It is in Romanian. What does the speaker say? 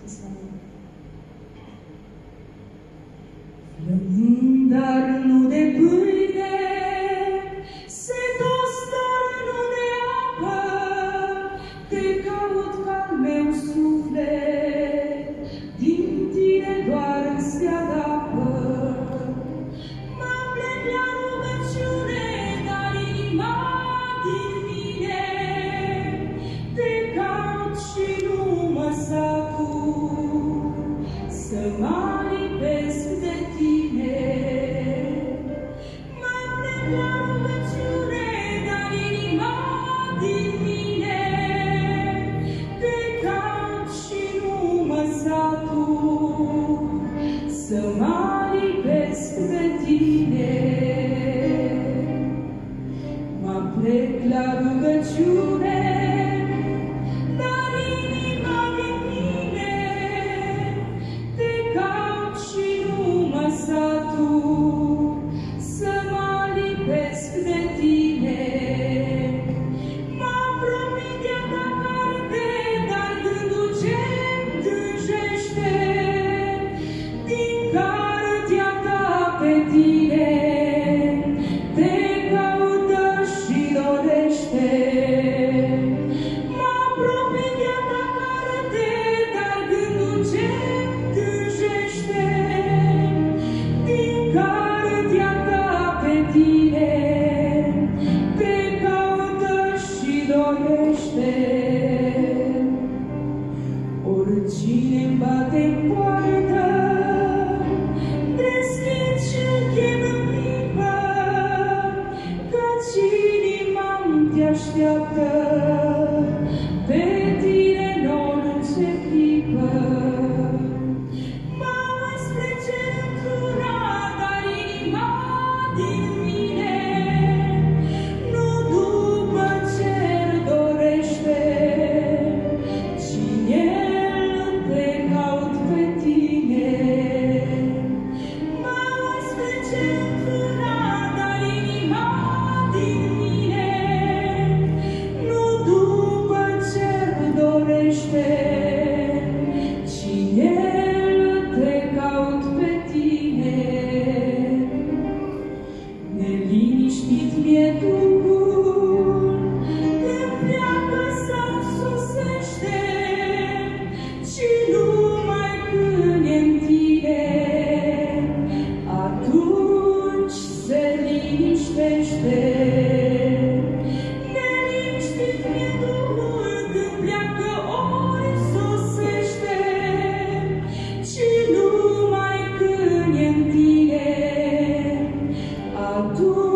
Flămând, dar nu de pâine, setos, dar nu de apă, te caut ca-l meu suflet, din tine doar îți adapă. Mă plec la rugăciune, dar inima din mine, te caut și nu mă satur, să mă lipesc de tine. Mă plec la rugăciune, dar inima din mine, te caut și nu mă satur, să mă lipesc de tine. Mă plec la rugăciune, dar inima din mine, te caut și nu mă satur, să mă lipesc de tine. Mă apropii de-a ta carte, dar gândul ce-mi tânjește, din cartea ta pe tine, te caută și dorește. Mă apropii de-a ta carte, dar gândul ce-mi tânjește, din cartea ta pe tine, te caută și dorește. Oricine-mi bate-n poartă, deschid și-l chem în clipă, căci inima-mi te așteaptă, pe tine în orice clipă. Mă uit spre centura, dar inima din mine, nu după cer dorește, ci el te caut pe tine. Mă uit spre centura, dar inima din mine, nu după cer dorește, ci el te caut pe tine. Neliniștit mi-e Duhul, când pleacă sau sosește, ci numai când e-n tine, atunci se liniștește. Neliniștit mi-e Duhul, când pleacă ori sosește, ci numai când e-n tine, atunci